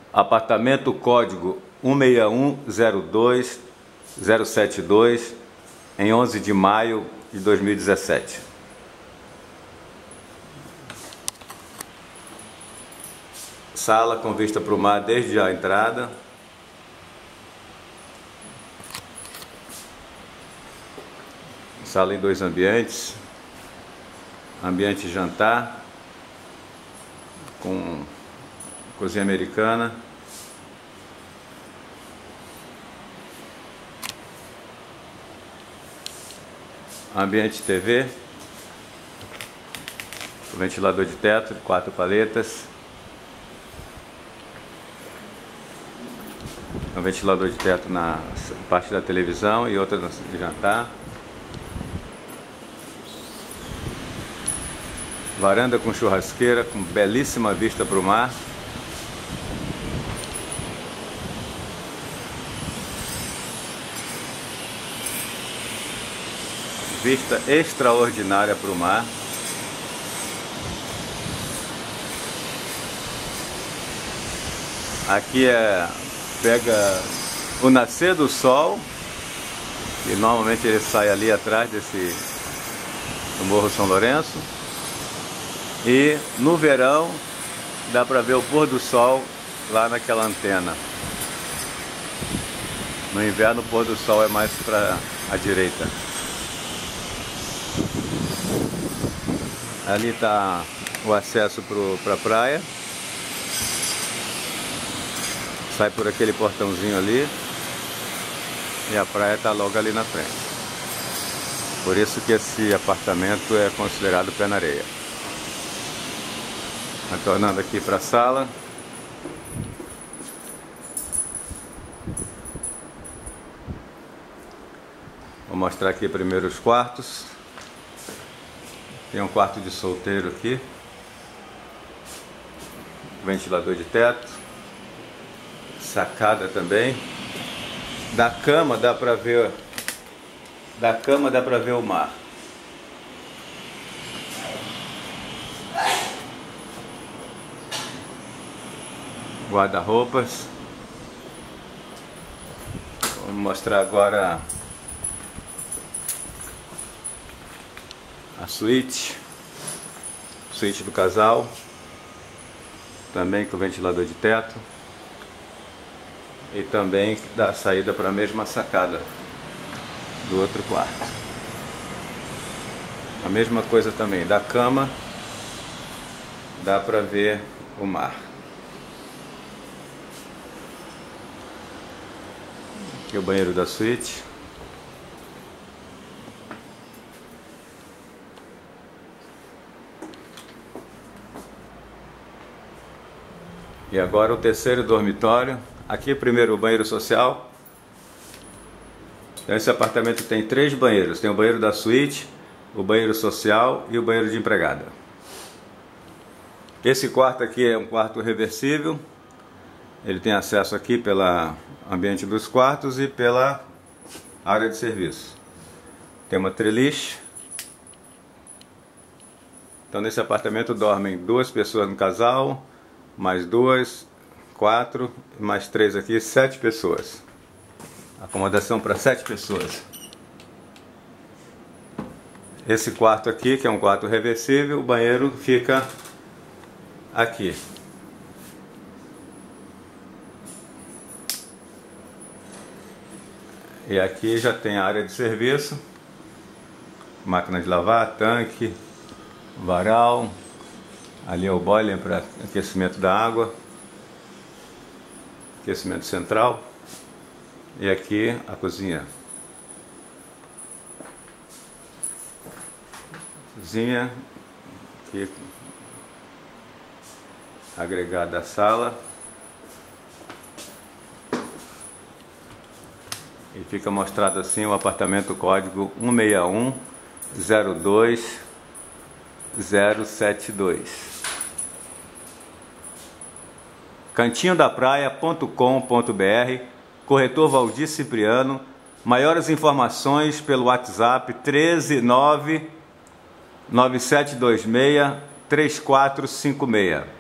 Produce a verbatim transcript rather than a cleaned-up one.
Apartamento código um seis um zero dois zero sete dois, em onze de maio de dois mil e dezessete. Sala com vista para o mar desde a entrada. Sala em dois ambientes. Ambiente jantar com cozinha americana. Ambiente T V. Ventilador de teto de quatro paletas. Um ventilador de teto na parte da televisão e outra de jantar. Varanda com churrasqueira, com belíssima vista para o mar. Vista extraordinária para o mar. Aqui é pega o nascer do sol, e normalmente ele sai ali atrás desse do Morro São Lourenço. E no verão dá para ver o pôr do sol lá naquela antena. No inverno o pôr do sol é mais para a direita. Ali está o acesso para a praia. Sai por aquele portãozinho ali e a praia está logo ali na frente. Por isso que esse apartamento é considerado pé na areia. Retornando aqui para a sala. Vou mostrar aqui primeiro os quartos. Tem um quarto de solteiro aqui. Ventilador de teto. Sacada também. Da cama dá para ver. Da cama dá para ver o mar. Guarda-roupas. Vou mostrar agora a suíte. Suíte do casal. Também com ventilador de teto. E também dá saída para a mesma sacada do outro quarto. A mesma coisa também, da cama dá para ver o mar. Aqui é o banheiro da suíte. E agora o terceiro dormitório. Aqui primeiro o banheiro social. Então esse apartamento tem três banheiros. Tem o banheiro da suíte, o banheiro social e o banheiro de empregada. Esse quarto aqui é um quarto reversível. Ele tem acesso aqui pelo ambiente dos quartos e pela área de serviço. Tem uma treliche. Então nesse apartamento dormem duas pessoas no casal, mais duas, quatro, mais três aqui, sete pessoas. Acomodação para sete pessoas. Esse quarto aqui, que é um quarto reversível, o banheiro fica aqui. E aqui já tem a área de serviço, máquina de lavar, tanque, varal. Ali é o boiler para aquecimento da água, aquecimento central. E aqui a cozinha. Cozinha, aqui agregada à sala. E fica mostrado assim o apartamento código um seis um zero dois zero sete dois. cantinho da praia ponto com ponto br, corretor Valdir Cipriano. Maiores informações pelo WhatsApp treze nove nove sete dois seis três quatro cinco seis.